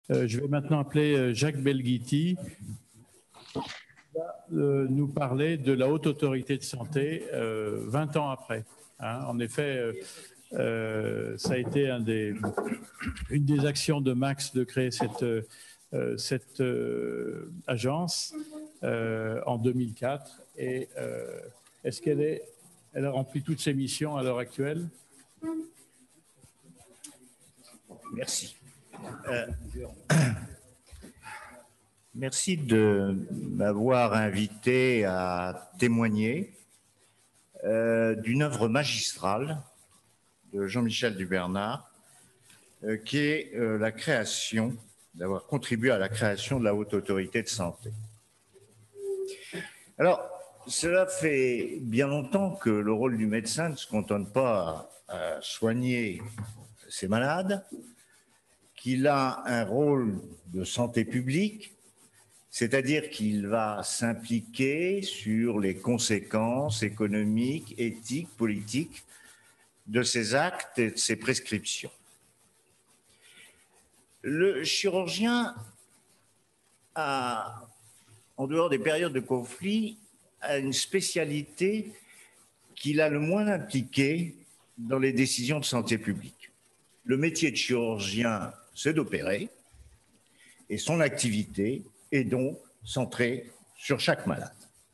Je vais maintenant appeler Jacques Belghiti qui va nous parler de la Haute Autorité de Santé 20 ans après. Hein. En effet, ça a été une des actions de Max de créer cette agence en 2004. Et est-ce elle a rempli toutes ses missions à l'heure actuelle? Merci. Merci de m'avoir invité à témoigner d'une œuvre magistrale de Jean-Michel Dubernard, qui est la création, d'avoir contribué à la création de la Haute Autorité de Santé. Alors, cela fait bien longtemps que le rôle du médecin ne se cantonne pas à soigner ses malades, qu'il a un rôle de santé publique, c'est-à-dire qu'il va s'impliquer sur les conséquences économiques, éthiques, politiques de ses actes et de ses prescriptions. Le chirurgien a, en dehors des périodes de conflit, a une spécialité qu'il a le moins impliquée dans les décisions de santé publique. Le métier de chirurgien, c'est d'opérer, et son activité est donc centrée sur chaque malade.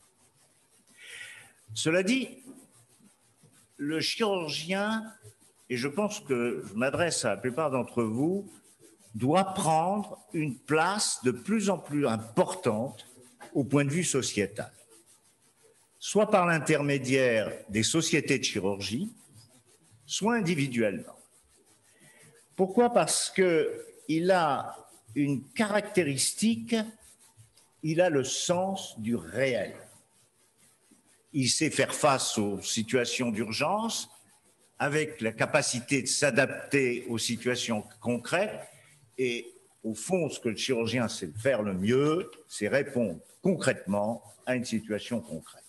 Cela dit, le chirurgien, et je pense que je m'adresse à la plupart d'entre vous, doit prendre une place de plus en plus importante au point de vue sociétal, soit par l'intermédiaire des sociétés de chirurgie, soit individuellement. Pourquoi? Parce qu'il a une caractéristique, il a le sens du réel. Il sait faire face aux situations d'urgence avec la capacité de s'adapter aux situations concrètes. Et au fond, ce que le chirurgien sait faire le mieux, c'est répondre concrètement à une situation concrète.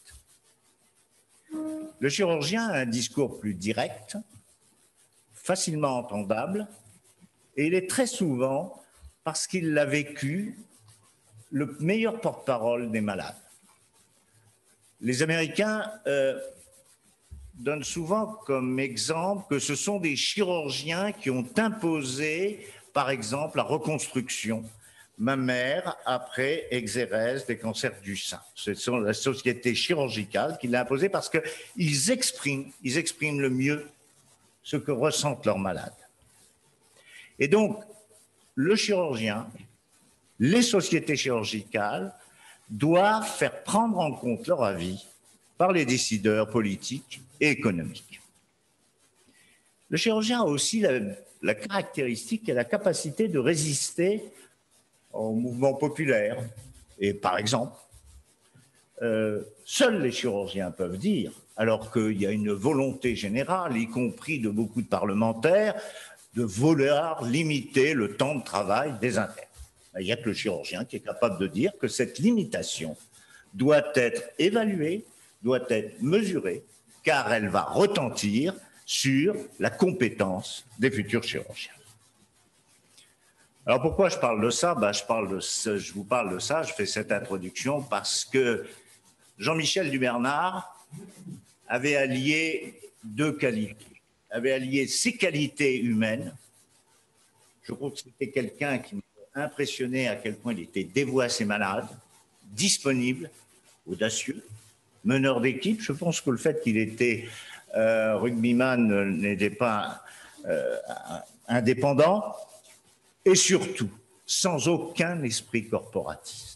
Le chirurgien a un discours plus direct, facilement entendable, et il est très souvent, parce qu'il l'a vécu, le meilleur porte-parole des malades. Les Américains donnent souvent comme exemple que ce sont des chirurgiens qui ont imposé, par exemple, la reconstruction mammaire après exérèse des cancers du sein. Ce sont la société chirurgicale qui l'a imposé parce qu'ils expriment le mieux ce que ressentent leurs malades. Et donc, le chirurgien, les sociétés chirurgicales doivent faire prendre en compte leur avis par les décideurs politiques et économiques. Le chirurgien a aussi la caractéristique et la capacité de résister au mouvement populaire. Et par exemple, seuls les chirurgiens peuvent dire, alors qu'il y a une volonté générale, y compris de beaucoup de parlementaires, de vouloir limiter le temps de travail des internes. Il n'y a que le chirurgien qui est capable de dire que cette limitation doit être évaluée, doit être mesurée, car elle va retentir sur la compétence des futurs chirurgiens. Alors pourquoi je parle de ça? Je vous parle de ça, je fais cette introduction parce que Jean-Michel Dubernard avait allié deux qualités. Avait allié ses qualités humaines. Je crois que c'était quelqu'un qui m'a impressionné à quel point il était dévoué à ses malades, disponible, audacieux, meneur d'équipe. Je pense que le fait qu'il était rugbyman n'était pas indépendant, et surtout sans aucun esprit corporatiste.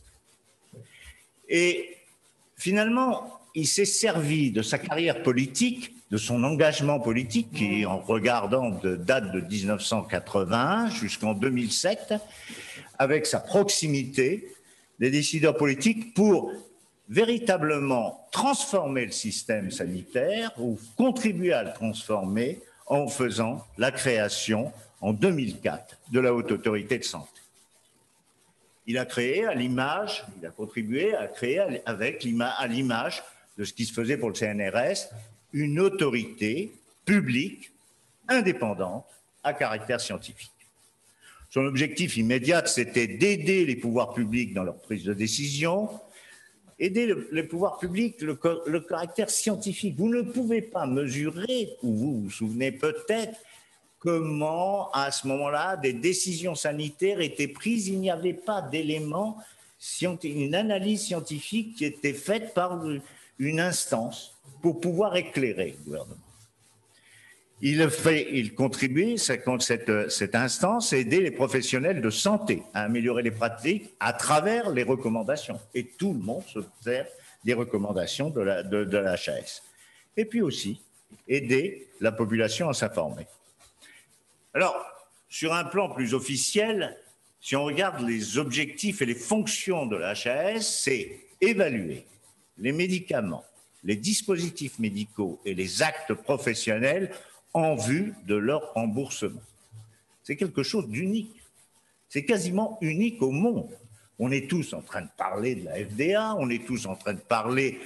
Et finalement, il s'est servi de sa carrière politique, de son engagement politique, qui, en regardant, date de 1981 jusqu'en 2007, avec sa proximité des décideurs politiques pour véritablement transformer le système sanitaire ou contribuer à le transformer en faisant la création en 2004 de la Haute Autorité de Santé. Il a créé à l'image, il a contribué à créer à l'image de ce qui se faisait pour le CNRS, une autorité publique indépendante à caractère scientifique. Son objectif immédiat, c'était d'aider les pouvoirs publics dans leur prise de décision, aider les pouvoirs publics, le caractère scientifique. Vous ne pouvez pas mesurer, ou vous vous souvenez peut-être, comment, à ce moment-là, des décisions sanitaires étaient prises. Il n'y avait pas d'éléments, une analyse scientifique qui était faite par une instance pour pouvoir éclairer le gouvernement. Il contribue, cette instance, à aider les professionnels de santé à améliorer les pratiques à travers les recommandations. Et tout le monde se sert des recommandations de la HAS. Et puis aussi, aider la population à s'informer. Alors, sur un plan plus officiel, si on regarde les objectifs et les fonctions de la HAS, c'est évaluer les médicaments, les dispositifs médicaux et les actes professionnels en vue de leur remboursement. C'est quelque chose d'unique. C'est quasiment unique au monde. On est tous en train de parler de la FDA, on est tous en train de parler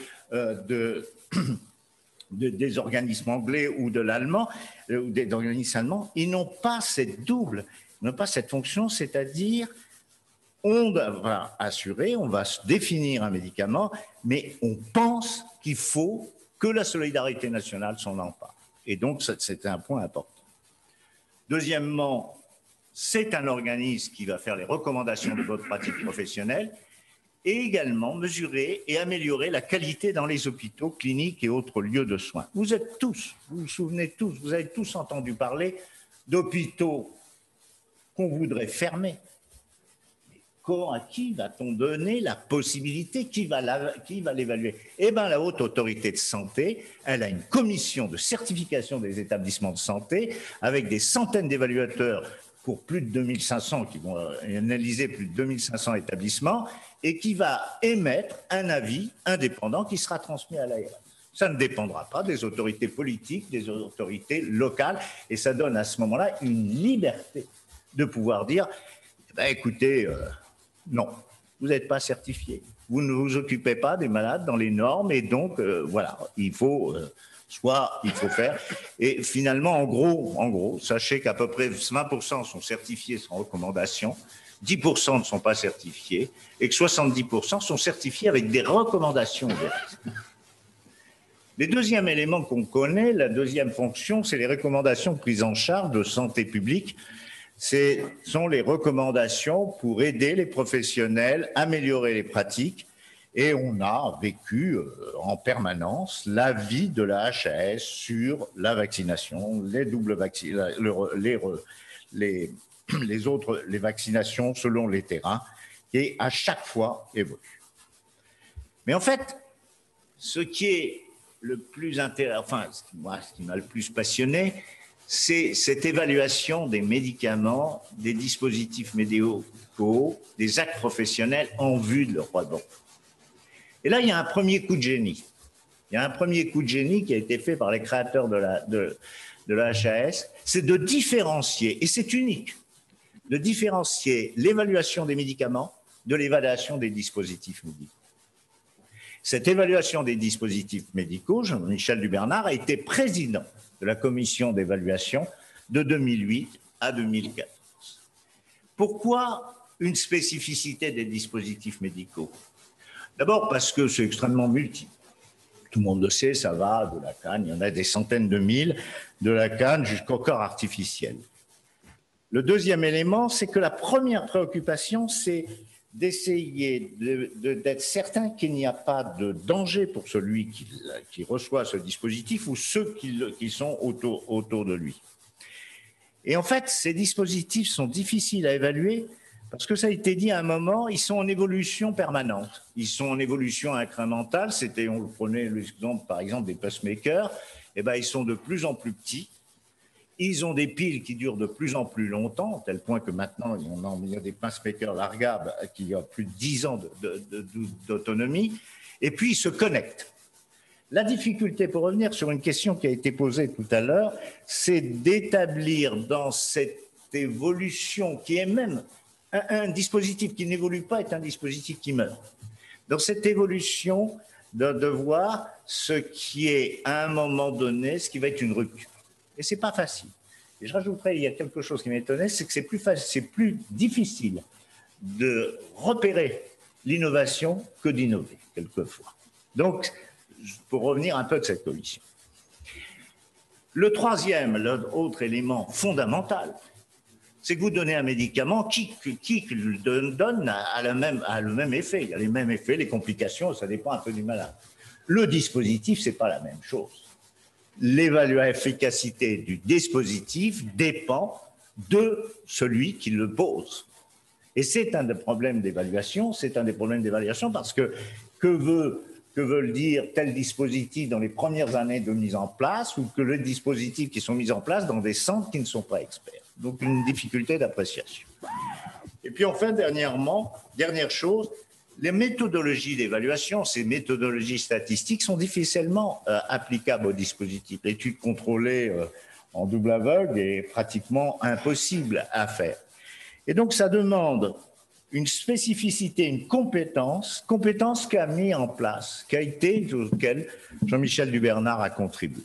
des organismes anglais ou de l'allemand, ou des organismes allemands. Ils n'ont pas cette double, ils n'ont pas cette fonction, c'est-à-dire on va assurer, on va définir un médicament, mais on pense qu'il faut que la solidarité nationale s'en empare. Et donc, c'est un point important. Deuxièmement, c'est un organisme qui va faire les recommandations de votre pratique professionnelle et également mesurer et améliorer la qualité dans les hôpitaux, cliniques et autres lieux de soins. Vous êtes tous, vous vous souvenez tous, vous avez tous entendu parler d'hôpitaux qu'on voudrait fermer. À qui va-t-on donner la possibilité, qui va l'évaluer? Eh bien, la Haute Autorité de Santé, elle a une commission de certification des établissements de santé avec des centaines d'évaluateurs pour plus de 2500, qui vont analyser plus de 2500 établissements et qui va émettre un avis indépendant qui sera transmis à l'ARS. Ça ne dépendra pas des autorités politiques, des autorités locales, et ça donne à ce moment-là une liberté de pouvoir dire, eh bien, écoutez, non, vous n'êtes pas certifié. Vous ne vous occupez pas des malades dans les normes et donc, voilà, il faut faire. Et finalement, en gros, sachez qu'à peu près 20% sont certifiés sans recommandation, 10% ne sont pas certifiés et que 70% sont certifiés avec des recommandations. Le deuxième élément qu'on connaît, la deuxième fonction, c'est les recommandations de prise en charge de santé publique. Ce sont les recommandations pour aider les professionnels, améliorer les pratiques. Et on a vécu en permanence l'avis de la HAS sur la vaccination, les doubles vaccinations, les vaccinations selon les terrains, et à chaque fois évolue. Mais en fait, ce qui est le plus intéressant, enfin, ce qui m'a le plus passionné, c'est cette évaluation des médicaments, des dispositifs médicaux, des actes professionnels en vue de leur droit. Et là, il y a un premier coup de génie. Il y a un premier coup de génie qui a été fait par les créateurs de la HAS, c'est de différencier, et c'est unique, de différencier l'évaluation des médicaments de l'évaluation des dispositifs médicaux. Cette évaluation des dispositifs médicaux, Jean-Michel Dubernard a été président de la commission d'évaluation de 2008 à 2014. Pourquoi une spécificité des dispositifs médicaux? D'abord parce que c'est extrêmement multiple. Tout le monde le sait, ça va de la canne, il y en a des centaines de mille, de la canne jusqu'au corps artificiel. Le deuxième élément, c'est que la première préoccupation, c'est d'essayer d'être certain qu'il n'y a pas de danger pour celui qui reçoit ce dispositif ou ceux qui sont autour de lui. Et en fait, ces dispositifs sont difficiles à évaluer parce que ça a été dit à un moment, ils sont en évolution permanente. Ils sont en évolution incrémentale. On prenait l'exemple, par exemple, des pacemakers. Eh ben, ils sont de plus en plus petits. Ils ont des piles qui durent de plus en plus longtemps, à tel point que maintenant, il y a des pacemakers largables qui ont plus de 10 ans d'autonomie. Et puis, ils se connectent. La difficulté, pour revenir sur une question qui a été posée tout à l'heure, c'est d'établir dans cette évolution, qui est même un dispositif qui n'évolue pas, est un dispositif qui meurt. Dans cette évolution, de voir ce qui est, à un moment donné, ce qui va être une rupture. Et ce n'est pas facile. Et je rajouterais, il y a quelque chose qui m'étonnait, c'est que c'est plus difficile de repérer l'innovation que d'innover, quelquefois. Donc, pour revenir un peu de cette commission. Le troisième, l'autre élément fondamental, c'est que vous donnez un médicament qui le donne a le même effet. Il y a les mêmes effets, les complications, ça dépend un peu du malade. Le dispositif, ce n'est pas la même chose. L'efficacité du dispositif dépend de celui qui le pose. Et c'est un des problèmes d'évaluation, parce que veulent dire tel dispositif dans les premières années de mise en place ou que les dispositifs qui sont mis en place dans des centres qui ne sont pas experts. Donc une difficulté d'appréciation. Et puis enfin, dernière chose, les méthodologies d'évaluation, ces méthodologies statistiques sont difficilement applicables au dispositif. L'étude contrôlée en double aveugle est pratiquement impossible à faire. Et donc ça demande une spécificité, une compétence qu'a mis en place, auquel Jean-Michel Dubernard a contribué.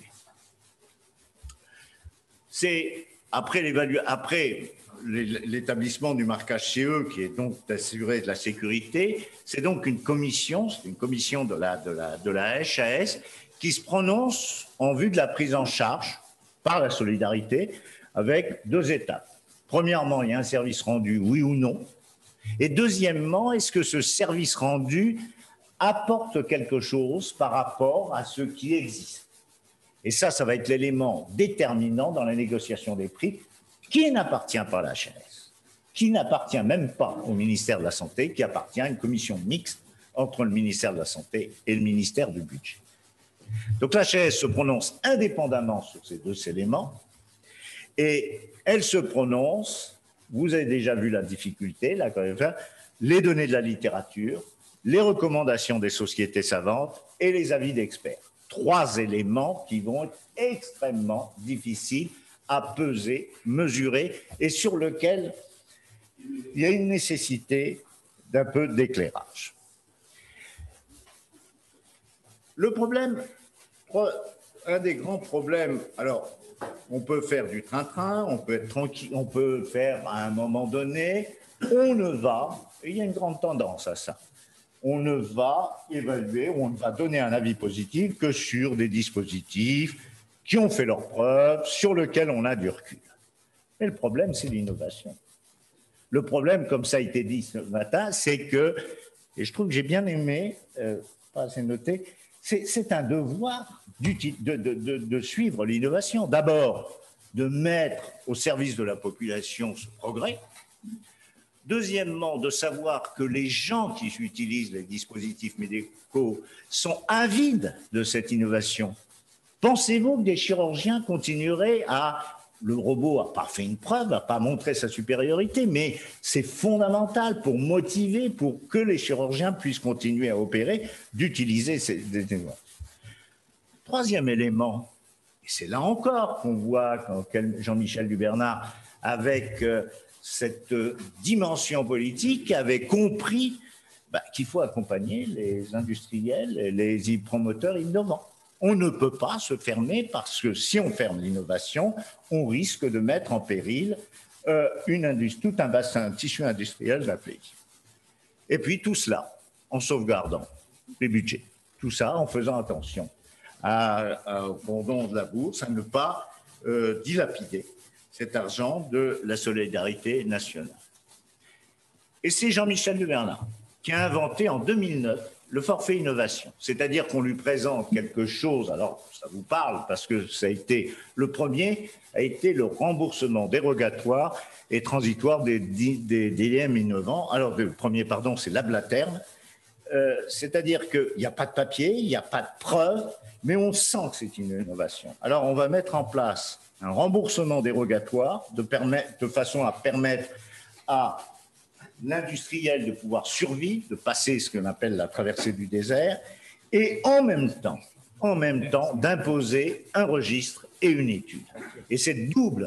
C'est après l'établissement du marquage CE, qui est donc d'assurer de la sécurité, c'est donc une commission de la HAS qui se prononce en vue de la prise en charge par la solidarité avec deux étapes. Premièrement, il y a un service rendu, oui ou non. Et deuxièmement, est-ce que ce service rendu apporte quelque chose par rapport à ce qui existe? Et ça va être l'élément déterminant dans la négociation des prix, qui n'appartient pas à la HAS, qui n'appartient même pas au ministère de la Santé, qui appartient à une commission mixte entre le ministère de la Santé et le ministère du Budget. Donc la HAS se prononce indépendamment sur ces deux éléments, et elle se prononce. Vous avez déjà vu la difficulté, les données de la littérature, les recommandations des sociétés savantes et les avis d'experts. Trois éléments qui vont être extrêmement difficiles à peser, mesurer et sur lesquels il y a une nécessité d'un peu d'éclairage. Le problème, un des grands problèmes, alors, on peut faire du train-train, on peut être tranquille, on peut faire à un moment donné, on ne va, et il y a une grande tendance à ça, on ne va évaluer, on ne va donner un avis positif que sur des dispositifs qui ont fait leurs preuves, sur lesquels on a du recul. Mais le problème, c'est l'innovation. Le problème, comme ça a été dit ce matin, c'est que, et je trouve que j'ai bien aimé, pas assez noté, c'est un devoir de suivre l'innovation. D'abord, de mettre au service de la population ce progrès. Deuxièmement, de savoir que les gens qui utilisent les dispositifs médicaux sont avides de cette innovation. Pensez-vous que des chirurgiens continueraient à... Le robot n'a pas fait une preuve, n'a pas montré sa supériorité, mais c'est fondamental pour motiver, pour que les chirurgiens puissent continuer à opérer, d'utiliser ces innovations. Troisième élément, et c'est là encore qu'on voit Jean-Michel Dubernard, avec cette dimension politique, avait compris qu'il faut accompagner les industriels et les promoteurs innovants. On ne peut pas se fermer parce que si on ferme l'innovation, on risque de mettre en péril tout un bassin, un tissu industriel de la pays. Et puis tout cela en sauvegardant les budgets. Tout ça en faisant attention au cordon de la bourse, à ne pas dilapider cet argent de la solidarité nationale. Et c'est Jean-Michel Dubernard qui a inventé en 2009 le forfait innovation, c'est-à-dire qu'on lui présente quelque chose, alors ça vous parle parce que ça a été le premier, a été le remboursement dérogatoire et transitoire des DIM innovants. Alors le premier, pardon, c'est l'ablaterne, c'est-à-dire qu'il n'y a pas de papier, il n'y a pas de preuve, mais on sent que c'est une innovation. Alors on va mettre en place un remboursement dérogatoire de façon à permettre à l'industriel de pouvoir survivre, de passer ce qu'on appelle la traversée du désert, et en même temps d'imposer un registre et une étude. Et c'est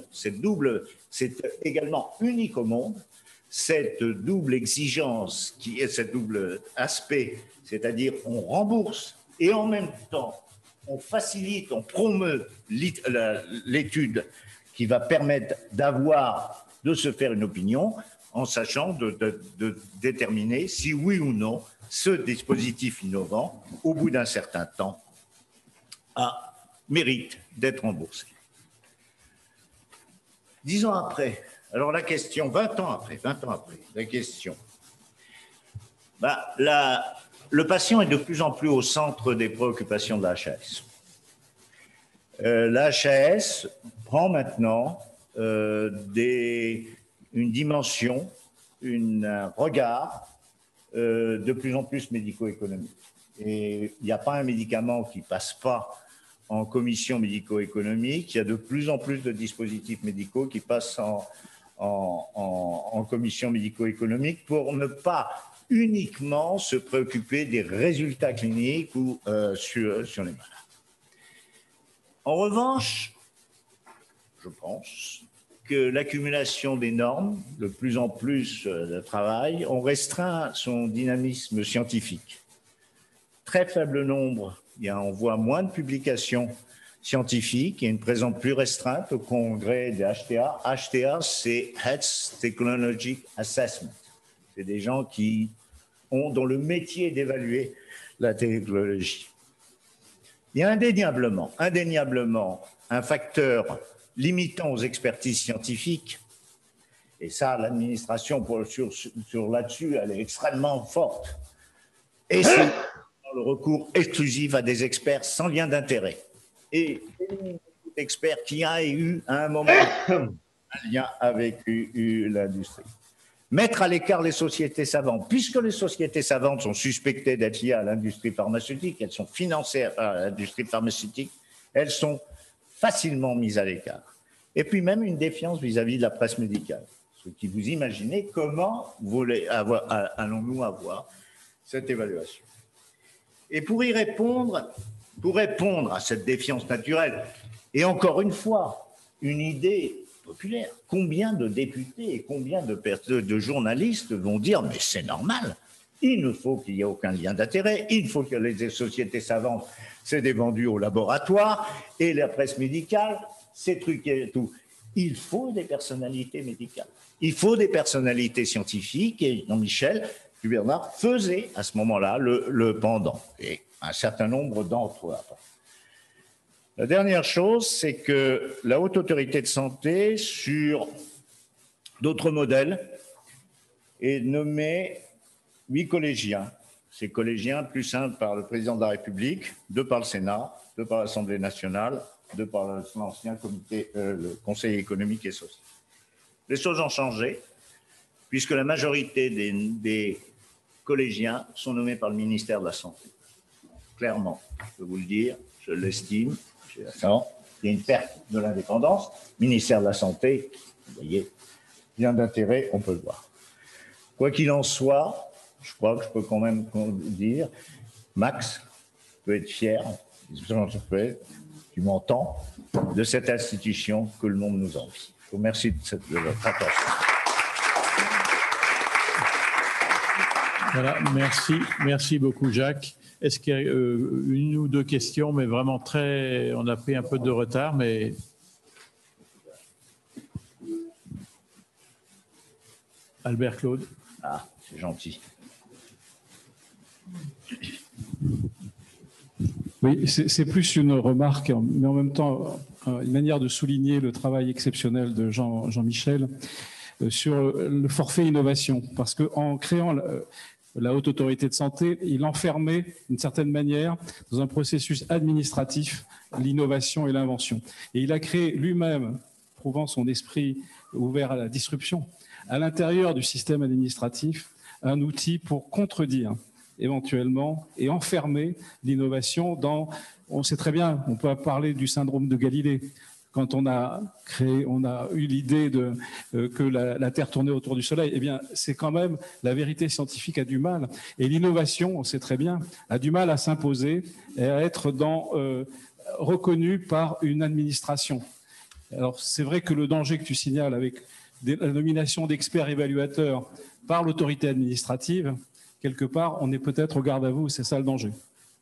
également unique au monde, cette double exigence, qui est cette double aspect, c'est-à-dire on rembourse et en même temps on facilite, on promeut l'étude qui va permettre de se faire une opinion en sachant de déterminer si oui ou non ce dispositif innovant, au bout d'un certain temps, mérite d'être remboursé. 10 ans après, alors la question, 20 ans après, la question, le patient est de plus en plus au centre des préoccupations de la HAS. La HAS prend maintenant une dimension, un regard de plus en plus médico-économique. Et il n'y a pas un médicament qui ne passe pas en commission médico-économique. Il y a de plus en plus de dispositifs médicaux qui passent en commission médico-économique pour ne pas uniquement se préoccuper des résultats cliniques ou sur les malades. En revanche, je pense que l'accumulation des normes, de plus en plus de travail, ont restreint son dynamisme scientifique. Très faible nombre, on voit moins de publications scientifiques, il y a une présence plus restreinte au congrès des HTA. HTA, c'est Health Technology Assessment. C'est des gens qui ont dans le métier d'évaluer la technologie. Il y a indéniablement un facteur limitant aux expertises scientifiques, et ça, l'administration sur là-dessus, elle est extrêmement forte, et c'est le recours exclusif à des experts sans lien d'intérêt. Et experts qui a eu à un moment un lien avec l'industrie. Mettre à l'écart les sociétés savantes, puisque les sociétés savantes sont suspectées d'être liées à l'industrie pharmaceutique, elles sont financées par l'industrie pharmaceutique, elles sont facilement mises à l'écart. Et puis même une défiance vis-à-vis de la presse médicale. Ce qui vous imaginez comment allons-nous avoir cette évaluation. Et pour répondre à cette défiance naturelle, et encore une fois, une idée populaire, combien de députés et combien de journalistes vont dire « mais c'est normal, il ne faut qu'il n'y ait aucun lien d'intérêt, il faut que les sociétés savantes, c'est des vendus au laboratoire, et la presse médicale, c'est truqué et tout ». Il faut des personnalités médicales, il faut des personnalités scientifiques, et Jean-Michel Bernard faisait à ce moment-là le pendant, et un certain nombre d'entre eux après. La dernière chose, c'est que la Haute Autorité de Santé, sur d'autres modèles, est nommée 8 collégiens. Ces collégiens, plus simples par le Président de la République, 2 par le Sénat, 2 par l'Assemblée nationale, 2 par l'ancien comité, le Conseil économique et social. Les choses ont changé, puisque la majorité des collégiens sont nommés par le ministère de la Santé. Clairement, je peux vous le dire, je l'estime. Il y a une perte de l'indépendance. Ministère de la Santé, vous voyez, lien d'intérêt, on peut le voir. Quoi qu'il en soit, je crois que je peux quand même dire, Max peut être fier, tu m'entends, de cette institution que le monde nous envie. Je vous remercie de votre attention. Voilà, merci beaucoup Jacques. Est-ce qu'il y a une ou deux questions, mais vraiment on a pris un peu de retard, mais... Albert Claude. Ah, c'est gentil. Oui, c'est plus une remarque, mais en même temps une manière de souligner le travail exceptionnel de Jean-Michel sur le forfait innovation, parce qu'en créant la Haute Autorité de Santé, il enfermait d'une certaine manière dans un processus administratif l'innovation et l'invention. Et il a créé lui-même, prouvant son esprit ouvert à la disruption, à l'intérieur du système administratif, un outil pour contredire éventuellement et enfermer l'innovation dans... On sait très bien, on peut parler du syndrome de Galilée. Quand on a eu l'idée que la Terre tournait autour du Soleil, eh bien, c'est quand même, la vérité scientifique a du mal. Et l'innovation, on sait très bien, a du mal à s'imposer et à être reconnue par une administration. Alors, c'est vrai que le danger que tu signales avec la nomination d'experts évaluateurs par l'autorité administrative, quelque part, on est peut-être au garde à vous, c'est ça le danger.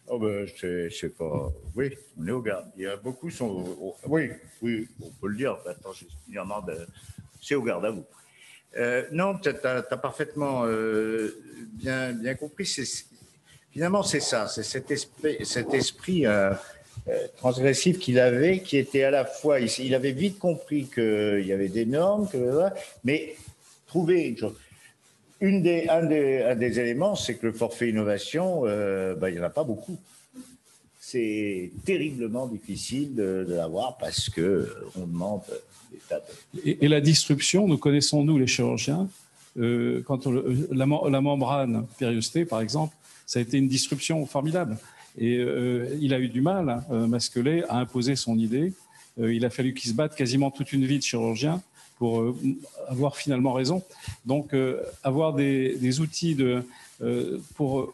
Oh ben, c'est pas... Oui, on est au garde. Il y a beaucoup sont... Oui, on peut le dire. Attends, c'est au garde à vous. Non, tu as parfaitement bien compris. Finalement, c'est ça. C'est cet esprit transgressif qu'il avait, qui était à la fois... Il avait vite compris qu'il y avait des normes, mais trouver une chose... Un des éléments, c'est que le forfait innovation, il n'y en a pas beaucoup. C'est terriblement difficile de l'avoir parce qu'on demande des tas de... Et la disruption, nous connaissons, nous, les chirurgiens, quand la membrane périostée, par exemple, ça a été une disruption formidable. Et il a eu du mal, Masquelet, à imposer son idée. Il a fallu qu'il se batte quasiment toute une vie de chirurgien pour avoir finalement raison. Donc, avoir des outils pour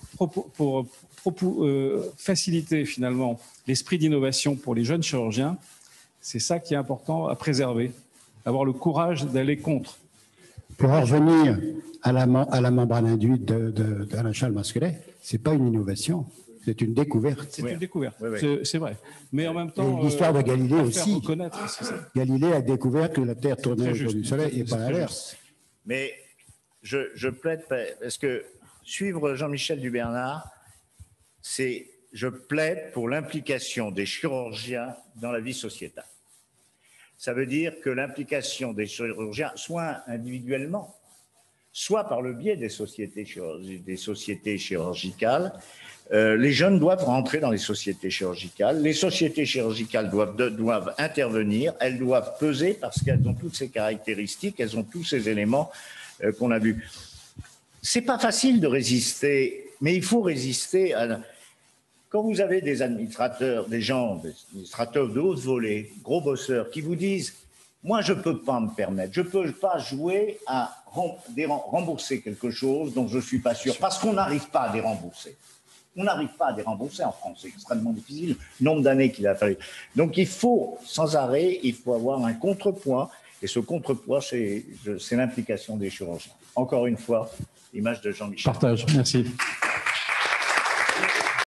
faciliter finalement l'esprit d'innovation pour les jeunes chirurgiens, c'est ça qui est important à préserver. Avoir le courage d'aller contre. Pour en revenir à la membrane induite d'Alain Charles Masquelet, ce n'est pas une innovation. C'est une découverte. C'est une découverte, oui. C'est vrai. Mais en même temps, l'histoire de Galilée aussi. Galilée a découvert que la Terre tournait autour du Soleil et pas à l'inverse. Mais je plaide, parce que suivre Jean-Michel Dubernard, je plaide pour l'implication des chirurgiens dans la vie sociétale. Ça veut dire que l'implication des chirurgiens, soit individuellement, soit par le biais des sociétés chirurgicales. Les jeunes doivent rentrer dans les sociétés chirurgicales. Les sociétés chirurgicales doivent intervenir. Elles doivent peser parce qu'elles ont toutes ces caractéristiques, elles ont tous ces éléments qu'on a vus. C'est pas facile de résister, mais il faut résister à... Quand vous avez des administrateurs, des administrateurs de haute volée, gros bosseurs, qui vous disent « Moi, je ne peux pas me permettre, je ne peux pas jouer à rembourser quelque chose dont je ne suis pas sûr, parce qu'on n'arrive pas à les rembourser. » On n'arrive pas à les rembourser en France, c'est extrêmement difficile, le nombre d'années qu'il a fallu. Donc il faut, sans arrêt, il faut avoir un contrepoids, et ce contrepoids, c'est l'implication des chirurgiens. Encore une fois, l'image de Jean-Michel. Partage, merci.